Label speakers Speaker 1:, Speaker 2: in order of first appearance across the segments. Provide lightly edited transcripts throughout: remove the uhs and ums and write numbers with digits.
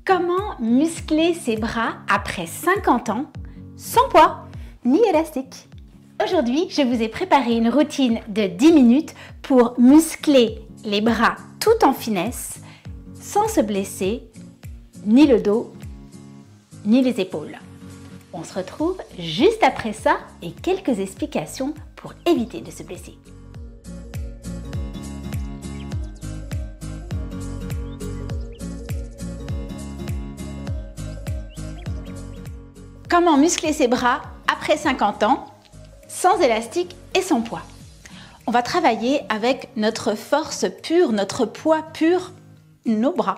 Speaker 1: Comment muscler ses bras après 50 ans sans poids ni élastique? Aujourd'hui, je vous ai préparé une routine de 10 minutes pour muscler les bras tout en finesse, sans se blesser, ni le dos, ni les épaules. On se retrouve juste après ça et quelques explications pour éviter de se blesser. Comment muscler ses bras après 50 ans, sans élastique et sans poids? On va travailler avec notre force pure, notre poids pur, nos bras.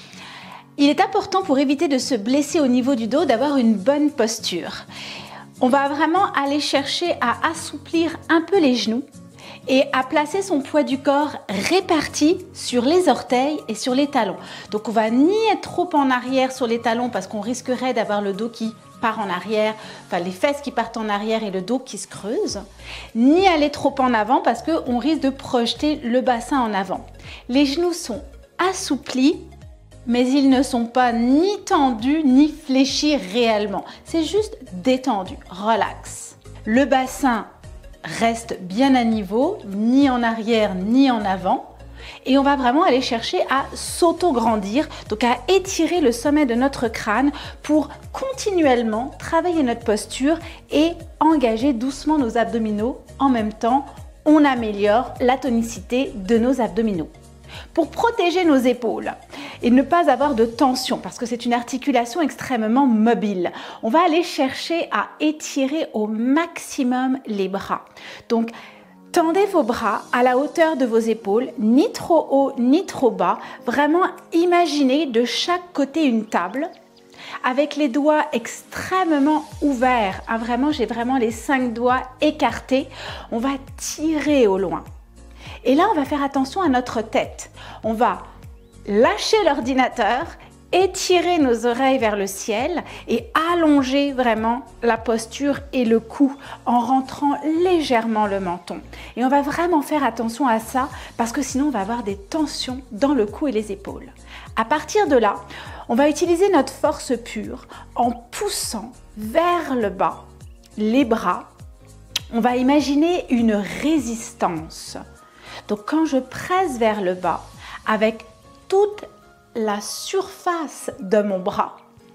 Speaker 1: Il est important pour éviter de se blesser au niveau du dos d'avoir une bonne posture. On va vraiment aller chercher à assouplir un peu les genoux et à placer son poids du corps réparti sur les orteils et sur les talons. Donc on va ni être trop en arrière sur les talons parce qu'on risquerait d'avoir le dos qui part en arrière, enfin les fesses qui partent en arrière et le dos qui se creuse, ni aller trop en avant parce qu'on risque de projeter le bassin en avant. Les genoux sont assouplis, mais ils ne sont pas ni tendus ni fléchis réellement. C'est juste détendu, relax. Le bassin reste bien à niveau, ni en arrière ni en avant. Et on va vraiment aller chercher à s'auto-grandir, donc à étirer le sommet de notre crâne pour continuellement travailler notre posture et engager doucement nos abdominaux. En même temps, on améliore la tonicité de nos abdominaux. Pour protéger nos épaules et ne pas avoir de tension, parce que c'est une articulation extrêmement mobile, on va aller chercher à étirer au maximum les bras. Donc, tendez vos bras à la hauteur de vos épaules, ni trop haut ni trop bas. Vraiment, imaginez de chaque côté une table avec les doigts extrêmement ouverts. Vraiment, j'ai vraiment les 5 doigts écartés. On va tirer au loin. Et là, on va faire attention à notre tête. On va lâcher l'ordinateur, étirer nos oreilles vers le ciel et allonger vraiment la posture et le cou en rentrant légèrement le menton. Et on va vraiment faire attention à ça parce que sinon on va avoir des tensions dans le cou et les épaules. À partir de là, on va utiliser notre force pure en poussant vers le bas les bras. On va imaginer une résistance. Donc quand je presse vers le bas avec toute la surface de mon bras,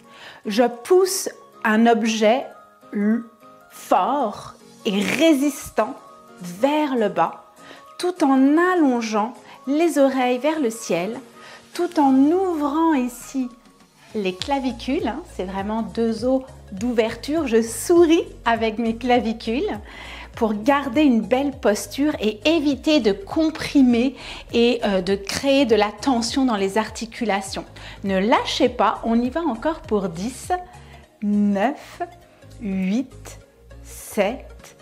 Speaker 1: je pousse un objet fort et résistant vers le bas, tout en allongeant les oreilles vers le ciel, tout en ouvrant ici les clavicules. C'est vraiment 2 os d'ouverture. Je souris avec mes clavicules pour garder une belle posture et éviter de comprimer et de créer de la tension dans les articulations. Ne lâchez pas, on y va encore pour 10, 9, 8, 7,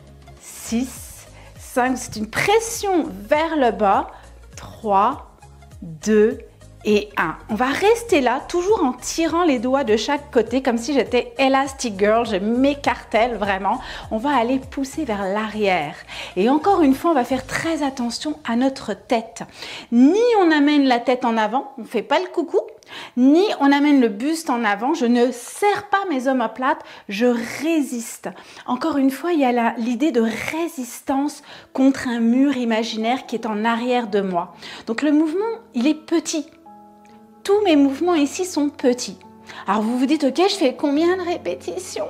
Speaker 1: 6, 5. C'est une pression vers le bas. 3, 2 et 1. On va rester là, toujours en tirant les doigts de chaque côté, comme si j'étais Elastic Girl, je m'écartèle vraiment. On va aller pousser vers l'arrière. Et encore une fois, on va faire très attention à notre tête. Ni on amène la tête en avant, on ne fait pas le coucou, ni on amène le buste en avant. Je ne serre pas mes omoplates, je résiste. Encore une fois, il y a l'idée de résistance contre un mur imaginaire qui est en arrière de moi. Donc le mouvement, il est petit. Tous mes mouvements ici sont petits. Alors vous vous dites, ok, je fais combien de répétitions?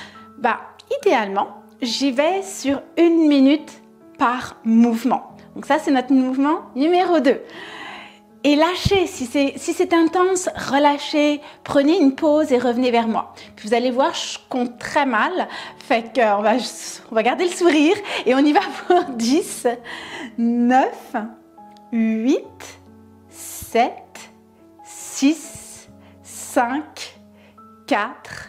Speaker 1: Idéalement, j'y vais sur 1 minute par mouvement. Donc ça, c'est notre mouvement numéro 2. Et lâchez, si c'est intense, relâchez, prenez une pause et revenez vers moi. Puis vous allez voir, je compte très mal, fait qu'on va garder le sourire et on y va pour 10, 9, 8, 7, 6, 5, 4,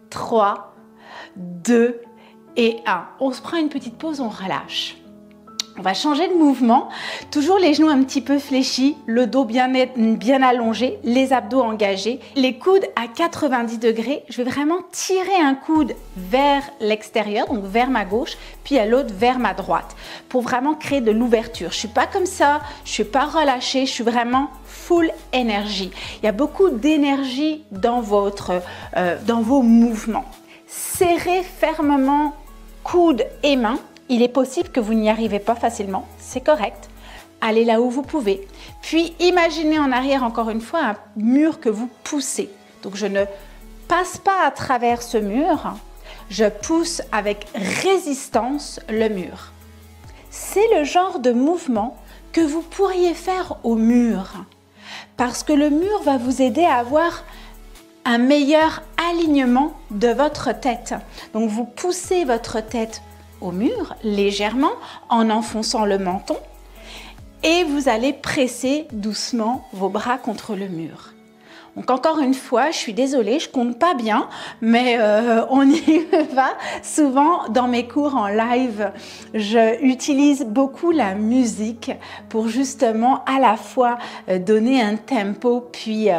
Speaker 1: 3, 2 et 1. On se prend une petite pause, on relâche. On va changer de mouvement, toujours les genoux un petit peu fléchis, le dos bien allongé, les abdos engagés, les coudes à 90 degrés. Je vais vraiment tirer un coude vers l'extérieur, donc vers ma gauche, puis à l'autre vers ma droite, pour vraiment créer de l'ouverture. Je ne suis pas comme ça, je ne suis pas relâchée, je suis vraiment full énergie. Il y a beaucoup d'énergie dans vos mouvements. Serrez fermement coudes et mains. Il est possible que vous n'y arrivez pas facilement, c'est correct. Allez là où vous pouvez. Puis imaginez en arrière encore une fois un mur que vous poussez. Donc je ne passe pas à travers ce mur, je pousse avec résistance le mur. C'est le genre de mouvement que vous pourriez faire au mur. Parce que le mur va vous aider à avoir un meilleur alignement de votre tête. Donc vous poussez votre tête au mur légèrement en enfonçant le menton et vous allez presser doucement vos bras contre le mur. Donc encore une fois, je suis désolée, je compte pas bien, mais on y va. Souvent dans mes cours en live, j'utilise beaucoup la musique pour justement à la fois donner un tempo puis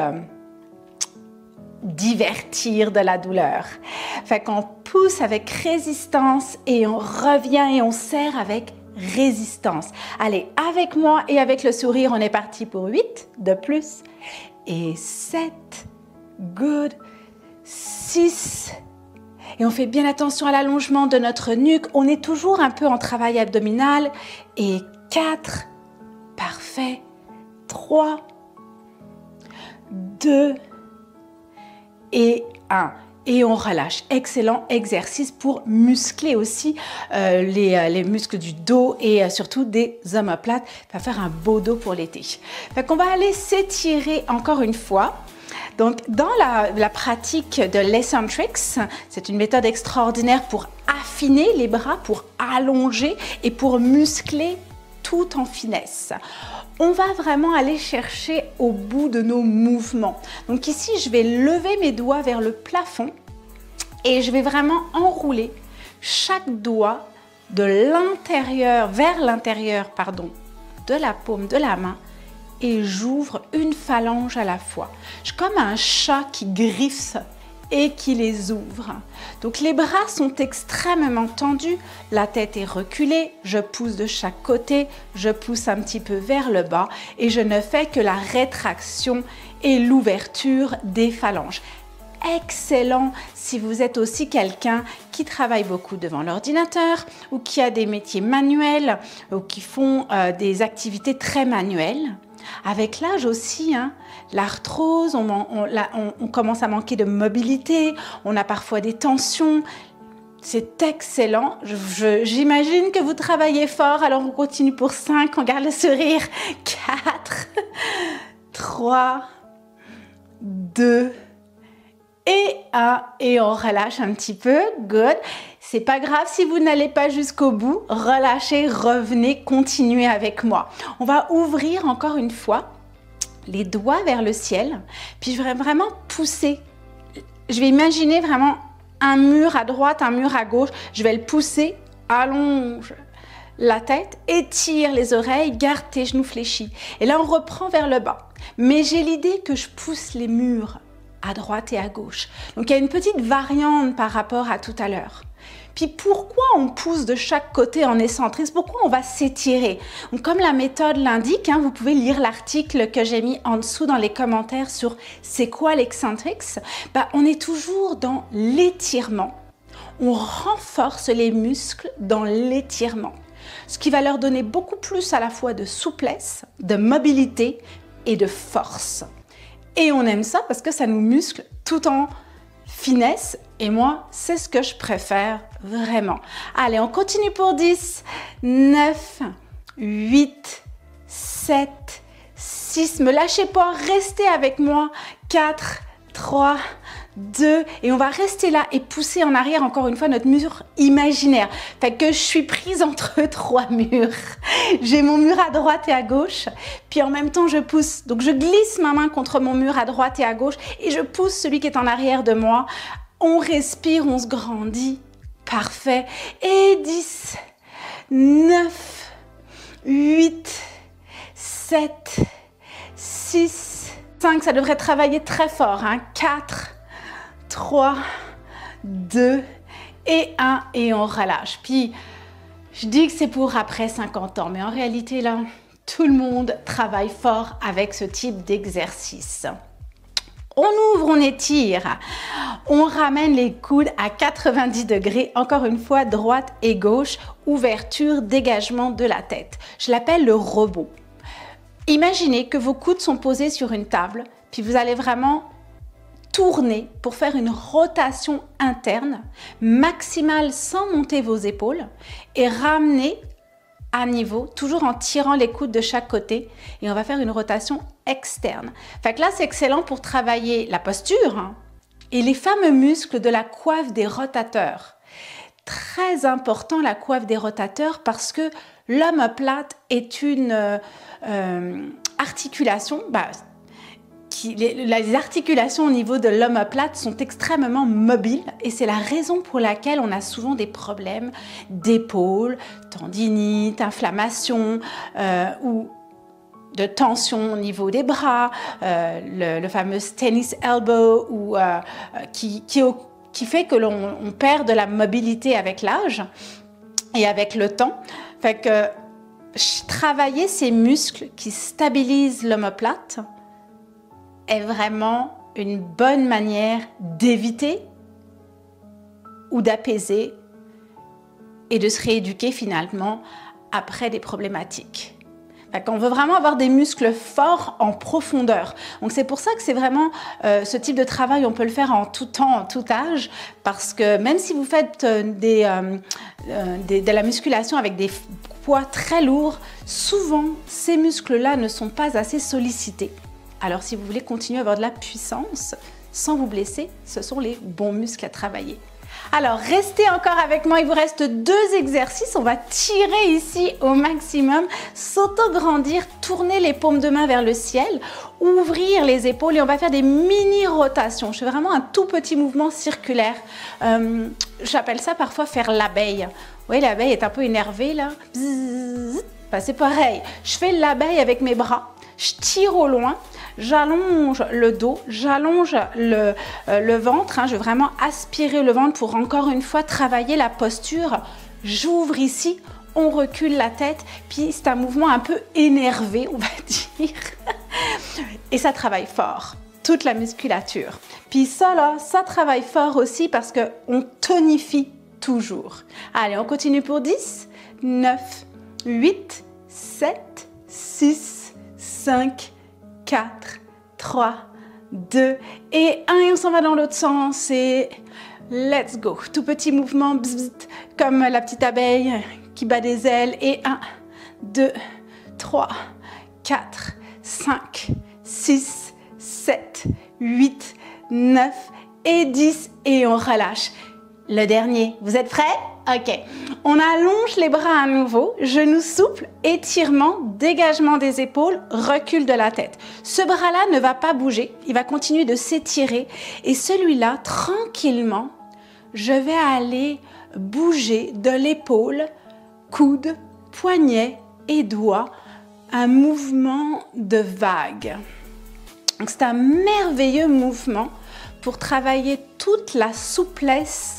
Speaker 1: divertir de la douleur. Fait qu'on pousse avec résistance et on revient et on serre avec résistance. Allez, avec moi et avec le sourire, on est parti pour 8 de plus. Et 7, good, 6. Et on fait bien attention à l'allongement de notre nuque. On est toujours un peu en travail abdominal. Et 4, parfait, 3, 2, et 1. Et on relâche. Excellent exercice pour muscler aussi les muscles du dos et surtout des omoplates. Ça va faire un beau dos pour l'été. Fait qu'on va aller s'étirer encore une fois. Donc, dans la pratique de l'Eccentrics, c'est une méthode extraordinaire pour affiner les bras, pour allonger et pour muscler tout en finesse. On va vraiment aller chercher au bout de nos mouvements. Donc ici, je vais lever mes doigts vers le plafond et je vais vraiment enrouler chaque doigt de l'intérieur vers l'intérieur, de la paume de la main et j'ouvre une phalange à la fois. Je suis comme un chat qui griffe et qui les ouvre. Donc les bras sont extrêmement tendus, la tête est reculée, je pousse de chaque côté, je pousse un petit peu vers le bas et je ne fais que la rétraction et l'ouverture des phalanges. Excellent si vous êtes aussi quelqu'un qui travaille beaucoup devant l'ordinateur ou qui a des métiers manuels ou qui font des activités très manuelles. Avec l'âge aussi, l'arthrose, on commence à manquer de mobilité, on a parfois des tensions. C'est excellent. J'imagine que vous travaillez fort, alors on continue pour 5, on garde le sourire. 4, 3, 2 et 1. Et on relâche un petit peu. Good. C'est pas grave si vous n'allez pas jusqu'au bout. Relâchez, revenez, continuez avec moi. On va ouvrir encore une fois les doigts vers le ciel. Puis je vais vraiment pousser. Je vais imaginer vraiment un mur à droite, un mur à gauche. Je vais le pousser, allonge la tête, étire les oreilles, garde tes genoux fléchis. Et là, on reprend vers le bas. Mais j'ai l'idée que je pousse les murs à droite et à gauche. Donc, il y a une petite variante par rapport à tout à l'heure. Puis pourquoi on pousse de chaque côté en excentrisme? Pourquoi on va s'étirer? Comme la méthode l'indique, vous pouvez lire l'article que j'ai mis en dessous dans les commentaires sur c'est quoi l'Eccentrics. On est toujours dans l'étirement. On renforce les muscles dans l'étirement, ce qui va leur donner beaucoup plus à la fois de souplesse, de mobilité et de force. Et on aime ça parce que ça nous muscle tout en finesse. Et moi, c'est ce que je préfère vraiment. Allez, on continue pour 10, 9, 8, 7, 6. Me lâchez pas, restez avec moi. 4, 3, 2. Et on va rester là et pousser en arrière encore une fois notre mur imaginaire. Fait que je suis prise entre 3 murs. J'ai mon mur à droite et à gauche. Puis en même temps, je pousse. Donc je glisse ma main contre mon mur à droite et à gauche. Et je pousse celui qui est en arrière de moi. On respire, on se grandit. Parfait. Et 10, 9, 8, 7, 6, 5. Ça devrait travailler très fort. 4, 3, 2 et 1. Et on relâche. Puis, je dis que c'est pour après 50 ans. Mais en réalité, là, tout le monde travaille fort avec ce type d'exercice. On ouvre, on étire, on ramène les coudes à 90 degrés, encore une fois, droite et gauche, ouverture, dégagement de la tête. Je l'appelle le robot. Imaginez que vos coudes sont posés sur une table, puis vous allez vraiment tourner pour faire une rotation interne, maximale sans monter vos épaules, et ramener à niveau, toujours en tirant les coudes de chaque côté, et on va faire une rotation externe. Fait que là, c'est excellent pour travailler la posture et les fameux muscles de la coiffe des rotateurs. Très important, la coiffe des rotateurs, parce que l'omoplate est une articulation, les articulations au niveau de l'omoplate sont extrêmement mobiles et c'est la raison pour laquelle on a souvent des problèmes d'épaule, tendinite, inflammation ou de tension au niveau des bras, le fameux tennis elbow qui fait que l'on perd de la mobilité avec l'âge et avec le temps. Fait que travailler ces muscles qui stabilisent l'omoplate est vraiment une bonne manière d'éviter ou d'apaiser et de se rééduquer finalement après des problématiques. On veut vraiment avoir des muscles forts en profondeur. Donc c'est pour ça que c'est vraiment ce type de travail, on peut le faire en tout temps, en tout âge, parce que même si vous faites de la musculation avec des poids très lourds, souvent ces muscles-là ne sont pas assez sollicités. Alors si vous voulez continuer à avoir de la puissance sans vous blesser, ce sont les bons muscles à travailler. Alors restez encore avec moi, il vous reste 2 exercices. On va tirer ici au maximum, s'auto-grandir, tourner les paumes de main vers le ciel, ouvrir les épaules et on va faire des mini-rotations. Je fais vraiment un tout petit mouvement circulaire. J'appelle ça parfois faire l'abeille. Vous voyez, l'abeille est un peu énervée là. C'est pareil, je fais l'abeille avec mes bras, je tire au loin. J'allonge le dos, j'allonge le ventre, je vais vraiment aspirer le ventre pour encore une fois travailler la posture. J'ouvre ici, on recule la tête, puis c'est un mouvement un peu énervé, on va dire. Et ça travaille fort, toute la musculature. Puis ça là, ça travaille fort aussi parce qu'on tonifie toujours. Allez, on continue pour 10, 9, 8, 7, 6, 5, 4, 3, 2 et 1 et on s'en va dans l'autre sens et let's go. Tout petit mouvement bzz, bzz, comme la petite abeille qui bat des ailes et 1, 2, 3, 4, 5, 6, 7, 8, 9 et 10 et on relâche. Le dernier, vous êtes prêts? Ok, on allonge les bras à nouveau, genoux souples, étirement, dégagement des épaules, recul de la tête. Ce bras-là ne va pas bouger, il va continuer de s'étirer et celui-là, tranquillement, je vais aller bouger de l'épaule, coude, poignet et doigt, un mouvement de vague. Donc c'est un merveilleux mouvement pour travailler toute la souplesse,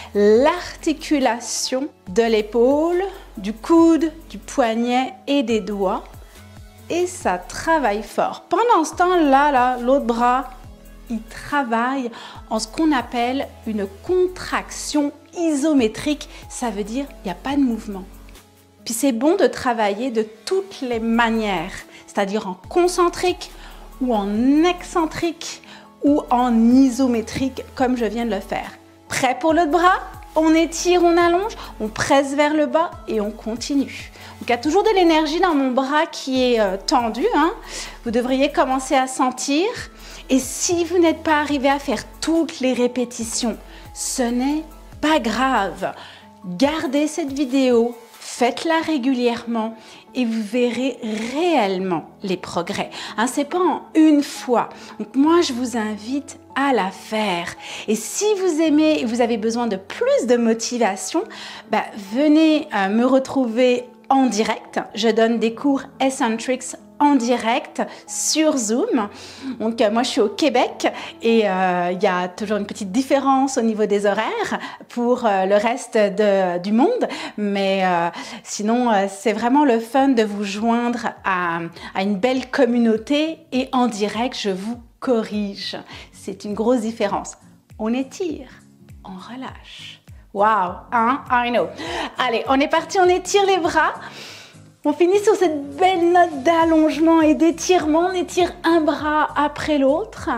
Speaker 1: l'articulation de l'épaule, du coude, du poignet et des doigts. Et ça travaille fort. Pendant ce temps-là, l'autre bras, il travaille en ce qu'on appelle une contraction isométrique. Ça veut dire qu'il n'y a pas de mouvement. Puis c'est bon de travailler de toutes les manières, c'est-à-dire en concentrique ou en excentrique ou en isométrique comme je viens de le faire. Prêt pour l'autre bras? On étire, on allonge, on presse vers le bas et on continue. Donc il y a toujours de l'énergie dans mon bras qui est tendu. Vous devriez commencer à sentir. Et si vous n'êtes pas arrivé à faire toutes les répétitions, ce n'est pas grave. Gardez cette vidéo, faites-la régulièrement et vous verrez réellement les progrès. Ce n'est pas en une fois. Donc moi, je vous invite à la faire. Et si vous aimez et vous avez besoin de plus de motivation, venez me retrouver en direct. Je donne des cours Eccentrics en direct sur Zoom. Donc moi je suis au Québec et il y a toujours une petite différence au niveau des horaires pour le reste du monde, mais sinon c'est vraiment le fun de vous joindre à une belle communauté et en direct je vous corrige. C'est une grosse différence. On étire, on relâche. Wow, hein? I know. Allez, on est parti, on étire les bras. On finit sur cette belle note d'allongement et d'étirement. On étire un bras après l'autre.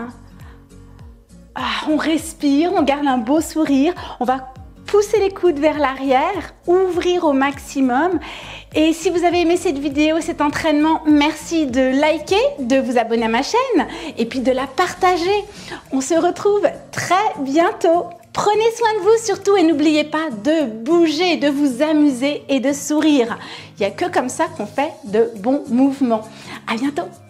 Speaker 1: On respire, on garde un beau sourire. On va pousser les coudes vers l'arrière, ouvrir au maximum. Et si vous avez aimé cette vidéo, cet entraînement, merci de liker, de vous abonner à ma chaîne et puis de la partager. On se retrouve très bientôt. Prenez soin de vous surtout et n'oubliez pas de bouger, de vous amuser et de sourire. Il n'y a que comme ça qu'on fait de bons mouvements. À bientôt!